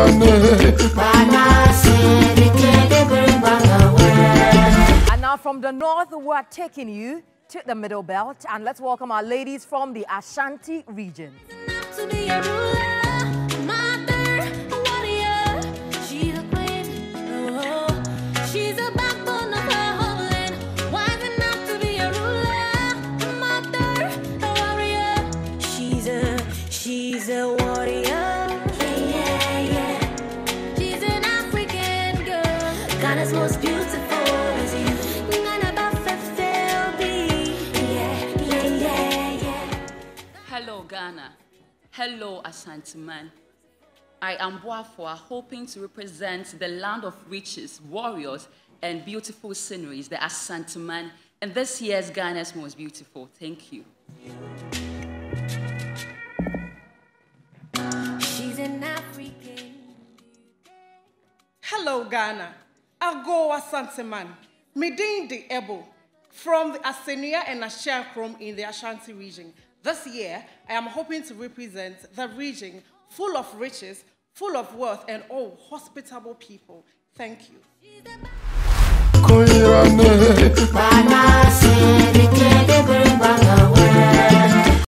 And now from the north, we're taking you to the Middle Belt, and let's welcome our ladies from the Ashanti region. She's a warrior, yeah, yeah. She's an African girl. Ghana's most beautiful is you. Hello, Ghana. Hello, Ashanti man. I am Boafowaa, hoping to represent the land of riches, warriors, and beautiful sceneries, the Ashanti man, and this year's Ghana's most beautiful. Thank you. Hello, Ghana. Ago Asante man. Medin the Ebo from the Asenia and Ashanti in the Ashanti region. This year, I am hoping to represent the region full of riches, full of wealth, and all hospitable people. Thank you.